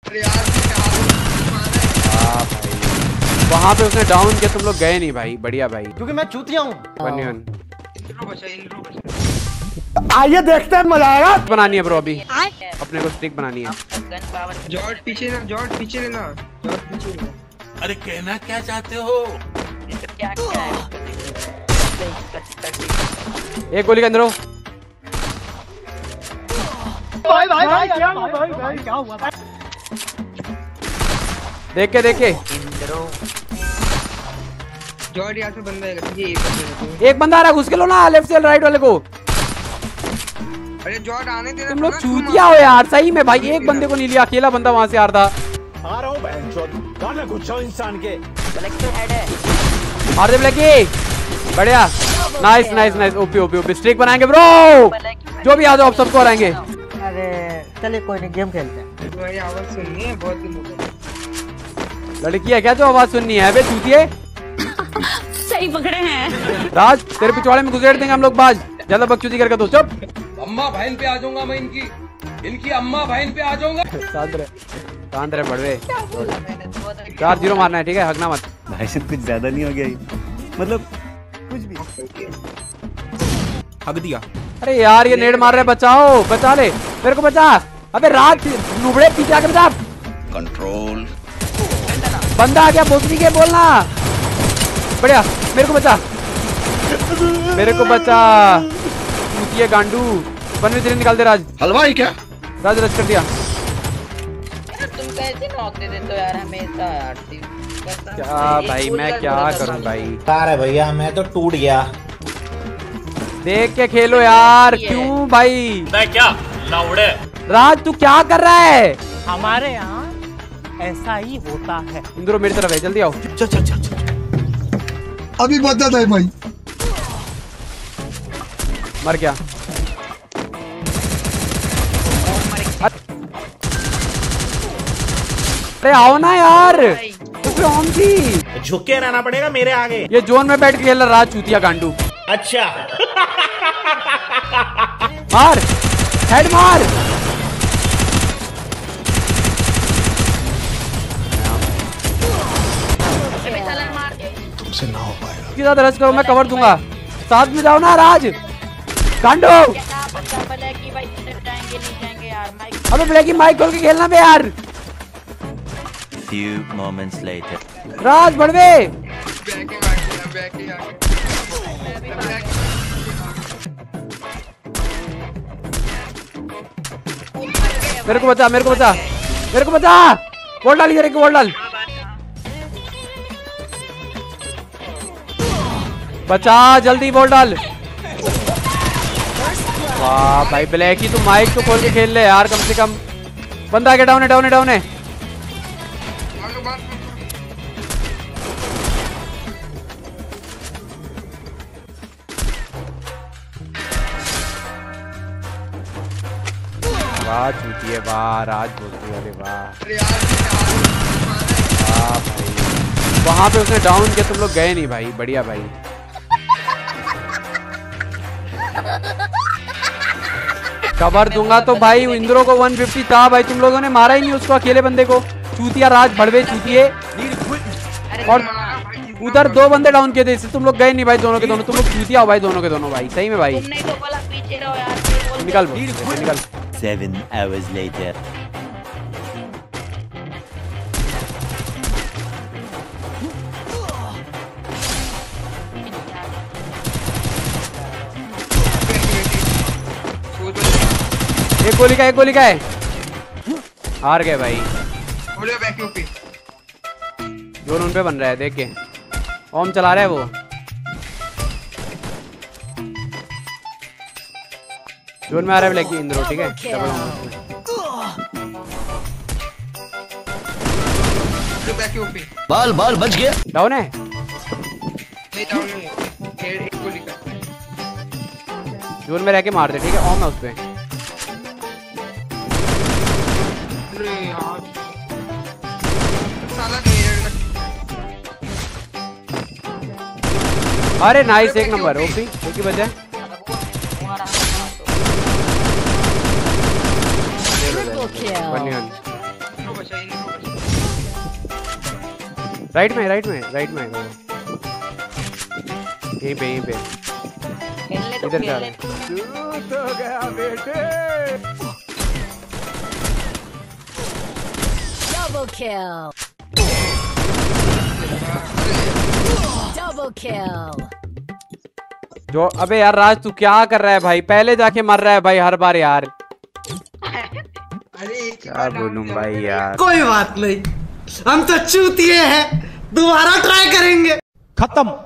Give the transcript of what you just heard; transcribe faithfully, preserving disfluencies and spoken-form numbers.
अरे यार वहाँ पे उसने डाउन किया, तुम लोग गए नहीं भाई। बढ़िया भाई, क्योंकि मैं चूतिया हूँ। आइए देखते हैं, मजा आएगा। बनानी है ब्रो अभी, अपने को स्टिक बनानी है। जॉर्ज पीछे ना, जॉर्ज पीछे लेना, जॉर्ज पीछे लेना। अरे कहना क्या चाहते हो? क्या क्या है? एक गोली के अंदर हो। भाई भाई भाई क्या हुआ भाई भाई क्या हुआ भाई? देख के देख के जॉर्ज यहाँ से बंदा है, ये एक बंदा आ रहा है, घुस के लो ना लेफ्ट से राइट वाले को। अरे जॉर्ज आने देना, तुम लोग चूतिया हो यार सही में भाई। एक बंदे को नहीं लिया, अकेला बंदा वहाँ से आ रहा था। आ रहा हूँ बहनचोद, गाना गुच्छा इंसान के। ब्लैक तो हेड है। मार दे ब्लैकी, बढ़िया, nice nice nice. OP OP OP streak बनाएंगे ब्रो, जो भी आ जाओ आप सबको हराएंगे। अरे चलिए कोई नहीं, गेम खेलते हैं। तुम्हारी आवाज सुननी है, बहुत दिन हो गए। लड़की है क्या जो आवाज सुननी है? बे चूतिए, सही पकड़े हैं। राज तेरे पिछवाड़े में घुसेड़ देंगे हम लोग बाज। ज्यादा बकचोदी करके तो चुप। अम्मा बहन पे आ जाऊंगा मैं, इनकी इनकी अम्मा बहन पे आ जाऊंगा। शांत रहे, शांत रहे बड़वे। चार जीरो मारना है ठीक है, हगना मत। भाई साहब कुछ ज्यादा नहीं हो गया ये? मतलब कुछ भी हग दिया। अरे यार ये नेड मार रहे, बचाओ, बचा ले मेरे को, बचा। अबे राज नुबड़े पीछे आकर बचा। कंट्रोल बंदा आ गया, बोतली के बोलना। बढ़िया, मेरे को बचा, मेरे को बचा। ये गांडू वन में निकाल दे राज। हलवाई क्या? राज रच कर दिया। तुम कैसे नॉक दे देते हो यार हमेशा यार? क्या भाई मैं क्या करूं भाई? अरे भैया मैं तो टूट गया। देख के खेलो यार, क्यों भाई? मैं क्या लाउड़े? राज तू क्या कर रहा है? हमारे यहाँ ऐसा ही होता है। इंद्रो मेरी तरफ है, जल्दी आओ। चल चल चल चल। अभी बता दे भाई। मर गया। अरे आओ ना यार, कौन सी झुक के रहना पड़ेगा मेरे आगे। ये जोन में बैठ के खेल रहा राज चूतिया गांडू। अच्छा मार, हेड मार। तुमसे ना हो पाएगा। इसके साथ रश करो, मैं कवर दूंगा। साथ में जाओ ना राज गांडू। अबे ब्लैकी माइक खोल के खेलना बे यार। few moments later राज बढ़वे। मेरे को बचा, मेरे को बचा, मेरे को बचा। वोल्ट डाल, इधर एक वोल्ट डाल। बचा, जल्दी वोल्ट डाल। वाह भाई ब्लैकी तू माइक तो खोल के खेल ले यार कम से कम। बंदा आगे, डाउन है डाउन है डाउन है। वाह चूती है, वाह राज बोलती है। अरे वाह वाह भाई, वहां पे उसने डाउन किया, तुम लोग गए नहीं भाई। बढ़िया भाई, कवर दूंगा तो भाई। इंद्रो को वन फिफ्टी था भाई, तुम लोगों ने मारा ही नहीं उसको, अकेले बंदे को। चूतिया राज भड़वे चूतिए। और उधर दो बंदे डाउन किए थे, इससे तुम लोग गए नहीं भाई। दोनों के दोनों तुम लोग चूतिया हो भाई, दोनों के दोनों भाई सही में भाई। तुमने तो बोला पीछे रहो यार। निकल निकल। seven hours later एक गोली का, एक गोली का है। हार गए भाई। जोन उन पे बन रहा है, देख के ओम चला रहा है वो। जोन में आ रहा है ब्लैकी इंद्रो, ठीक है। डबल बाल बाल बच गया। डाउन है, जोन में रह के मार दे, ठीक है। ओम है उस पे। अरे नाइस, एक नंबर। ओपी एक ही बचा है। पे इनको राइट में राइट में राइट में यहीं पे यहीं पे खेलने तो इधर जा खेलने Double kill. Double kill. जो अबे यार राज तू क्या कर रहा है भाई, पहले जाके मर रहा है भाई हर बार यार। अरे एक ही क्या बार बोलूं डाउन भाई यार। कोई बात नहीं, हम तो चूतिए हैं, दोबारा ट्राई करेंगे। खत्म।